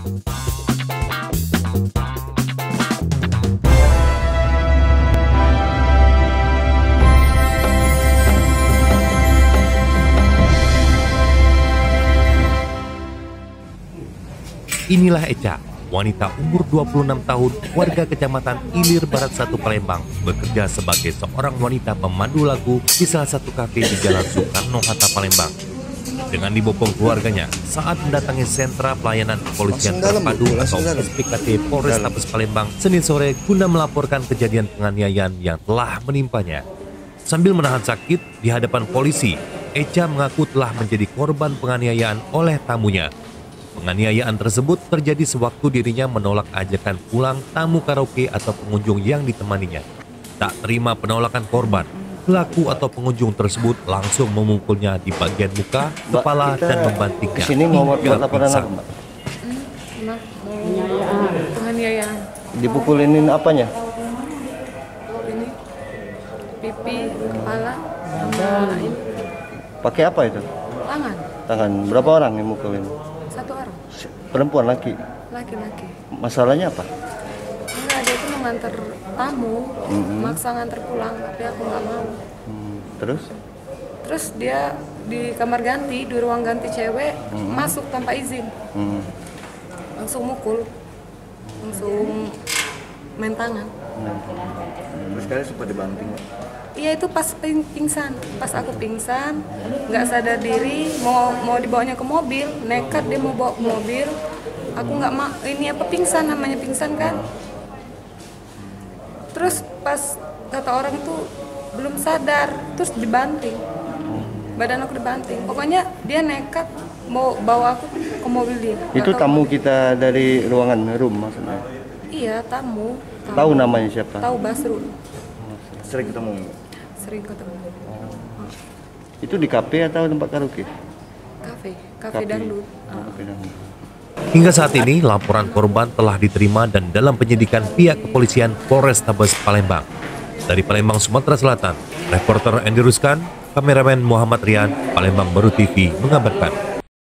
Inilah Eca, wanita umur 26 tahun, warga Kecamatan Ilir Barat 1 Palembang, bekerja sebagai seorang wanita pemandu lagu di salah satu kafe di Jalan Soekarno-Hatta, Palembang. Dengan dibopong keluarganya saat mendatangi sentra pelayanan kepolisian terpadu atau SPKT Polrestabes Palembang Senin sore guna melaporkan kejadian penganiayaan yang telah menimpanya. Sambil menahan sakit di hadapan polisi, Eca mengaku telah menjadi korban penganiayaan oleh tamunya. Penganiayaan tersebut terjadi sewaktu dirinya menolak ajakan pulang tamu karaoke atau pengunjung yang ditemaninya. Tak terima penolakan korban, pelaku atau pengunjung tersebut langsung memukulnya di bagian muka, kepala, dan membantingnya kesini mau buat laporan apa, Mbak? Penganiayaan. Dipukulinin apanya? Ini pipi, kepala, sama ini Pakai apa itu? tangan. Tangan. Berapa orang yang mukulin? Satu orang, Perempuan, laki? laki-laki. Masalahnya apa? Enggak, dia itu mengantar tamu, maksa nganter pulang, tapi aku nggak mau. Terus dia di kamar ganti, di ruang ganti cewek, masuk tanpa izin. Langsung mukul, langsung main tangan. Terus kalian sempat dibanting? Iya, itu pas pingsan, pas aku pingsan, nggak sadar diri, mau dibawanya ke mobil, nekat dia mau bawa ke mobil, aku nggak mau, ini apa, pingsan, namanya pingsan kan. Terus pas kata orang itu belum sadar, terus dibanting, badan aku dibanting, pokoknya dia nekat mau bawa aku ke mobil dia. Itu tamu kita dari ruangan room maksudnya? Iya, tamu. Tahu namanya siapa? Tahu, Basrul. Sering ketemu? Sering ketemu. Itu di kafe atau tempat karaoke? Kafe dangdut. Kafe dangdut. Hingga saat ini, laporan korban telah diterima dan dalam penyidikan pihak kepolisian Polrestabes Palembang. Dari Palembang, Sumatera Selatan, reporter Andy Ruskan, kameramen Muhammad Rian, Palembang Baru TV mengabarkan.